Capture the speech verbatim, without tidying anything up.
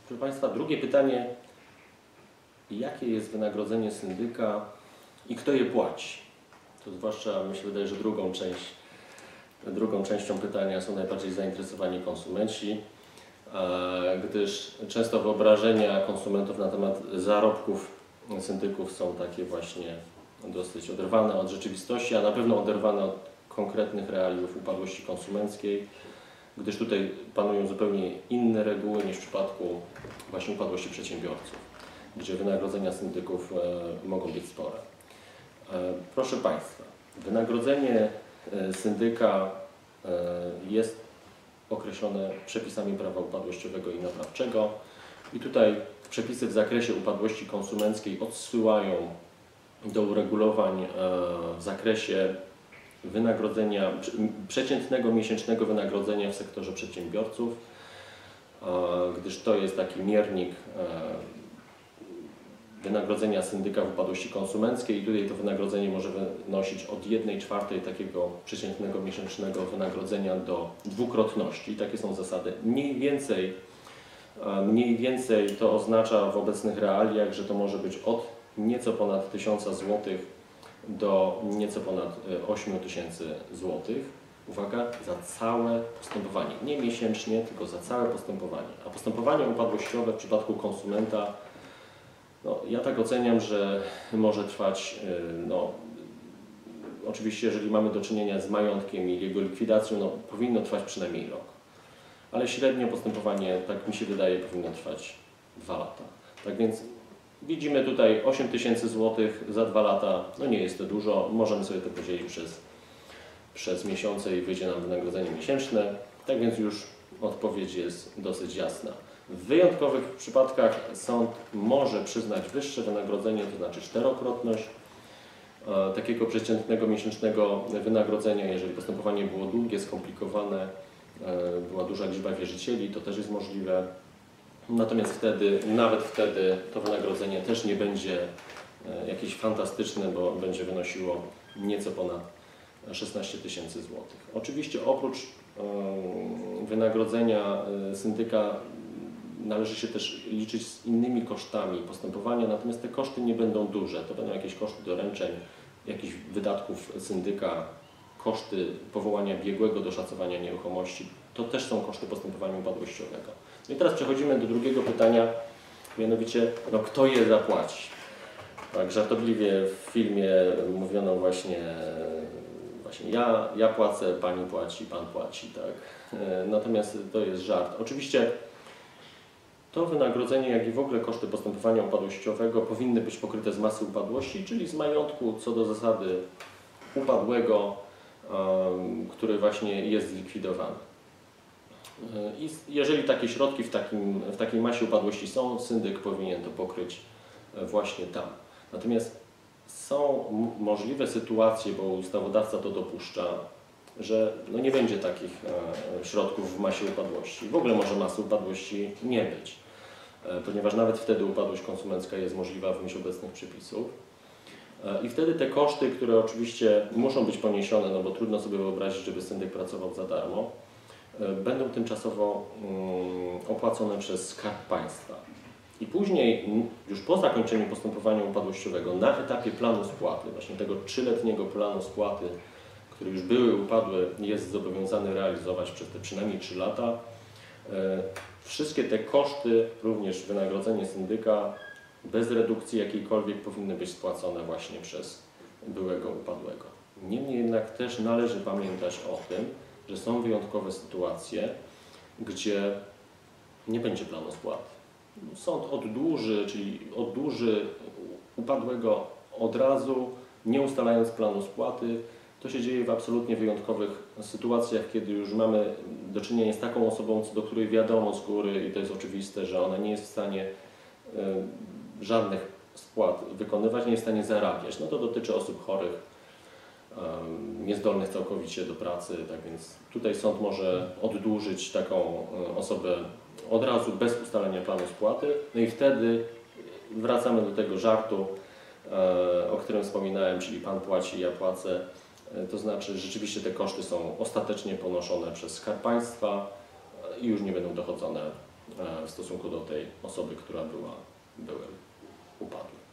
Proszę Państwa, drugie pytanie. Jakie jest wynagrodzenie syndyka i kto je płaci? To zwłaszcza, mi się wydaje, że drugą część, drugą częścią pytania są najbardziej zainteresowani konsumenci, gdyż często wyobrażenia konsumentów na temat zarobków syndyków są takie właśnie dosyć oderwane od rzeczywistości, a na pewno oderwane od konkretnych realiów upadłości konsumenckiej, gdyż tutaj panują zupełnie inne reguły niż w przypadku właśnie upadłości przedsiębiorców, gdzie wynagrodzenia syndyków e, mogą być spore. E, proszę Państwa, wynagrodzenie e, syndyka e, jest określone przepisami prawa upadłościowego i naprawczego i tutaj przepisy w zakresie upadłości konsumenckiej odsyłają do uregulowań e, w zakresie wynagrodzenia, przeciętnego miesięcznego wynagrodzenia w sektorze przedsiębiorców, gdyż to jest taki miernik wynagrodzenia syndyka w upadłości konsumenckiej i tutaj to wynagrodzenie może wynosić od jednej czwartej takiego przeciętnego miesięcznego wynagrodzenia do dwukrotności. Takie są zasady. Mniej więcej, mniej więcej to oznacza w obecnych realiach, że to może być od nieco ponad tysiąca złotych do nieco ponad ośmiu tysięcy złotych. Uwaga, za całe postępowanie. Nie miesięcznie, tylko za całe postępowanie. A postępowanie upadłościowe w przypadku konsumenta, no, ja tak oceniam, że może trwać, no, oczywiście jeżeli mamy do czynienia z majątkiem i jego likwidacją, no, powinno trwać przynajmniej rok. Ale średnio postępowanie, tak mi się wydaje, powinno trwać dwa lata. Tak więc widzimy tutaj osiem tysięcy złotych za dwa lata, no nie jest to dużo, możemy sobie to podzielić przez, przez miesiące i wyjdzie nam wynagrodzenie miesięczne, tak więc już odpowiedź jest dosyć jasna. W wyjątkowych przypadkach sąd może przyznać wyższe wynagrodzenie, to znaczy czterokrotność e, takiego przeciętnego miesięcznego wynagrodzenia, jeżeli postępowanie było długie, skomplikowane, e, była duża liczba wierzycieli, to też jest możliwe. Natomiast wtedy, nawet wtedy to wynagrodzenie też nie będzie jakieś fantastyczne, bo będzie wynosiło nieco ponad szesnaście tysięcy złotych. Oczywiście oprócz wynagrodzenia syndyka należy się też liczyć z innymi kosztami postępowania, natomiast te koszty nie będą duże. To będą jakieś koszty doręczeń, jakichś wydatków syndyka, koszty powołania biegłego do szacowania nieruchomości. To też są koszty postępowania upadłościowego. No i teraz przechodzimy do drugiego pytania, mianowicie, no kto je zapłaci? Tak, żartobliwie w filmie mówiono właśnie, właśnie ja, ja płacę, pani płaci, pan płaci, tak. Natomiast to jest żart. Oczywiście to wynagrodzenie, jak i w ogóle koszty postępowania upadłościowego powinny być pokryte z masy upadłości, czyli z majątku co do zasady upadłego, um, który właśnie jest zlikwidowany. I jeżeli takie środki w, takim, w takiej masie upadłości są, syndyk powinien to pokryć właśnie tam. Natomiast są możliwe sytuacje, bo ustawodawca to dopuszcza, że no nie będzie takich e, środków w masie upadłości. W ogóle może masy upadłości nie być, e, ponieważ nawet wtedy upadłość konsumencka jest możliwa w myśl obecnych przepisów. E, I wtedy te koszty, które oczywiście muszą być poniesione, no bo trudno sobie wyobrazić, żeby syndyk pracował za darmo, będą tymczasowo opłacone przez Skarb Państwa. I później, już po zakończeniu postępowania upadłościowego, na etapie planu spłaty, właśnie tego trzyletniego planu spłaty, który już były upadłe, jest zobowiązany realizować przez te przynajmniej trzy lata, wszystkie te koszty, również wynagrodzenie syndyka, bez redukcji jakiejkolwiek powinny być spłacone właśnie przez byłego upadłego. Niemniej jednak też należy pamiętać o tym, że są wyjątkowe sytuacje, gdzie nie będzie planu spłaty. Sąd oddłuży, czyli oddłuży upadłego od razu, nie ustalając planu spłaty. To się dzieje w absolutnie wyjątkowych sytuacjach, kiedy już mamy do czynienia z taką osobą, co do której wiadomo z góry i to jest oczywiste, że ona nie jest w stanie y, żadnych spłat wykonywać, nie jest w stanie zarabiać. No to dotyczy osób chorych, niezdolnych całkowicie do pracy, tak więc tutaj sąd może oddłużyć taką osobę od razu bez ustalenia planu spłaty. No i wtedy wracamy do tego żartu, o którym wspominałem, czyli pan płaci, ja płacę. To znaczy rzeczywiście te koszty są ostatecznie ponoszone przez Skarb Państwa i już nie będą dochodzone w stosunku do tej osoby, która była byłem upadły.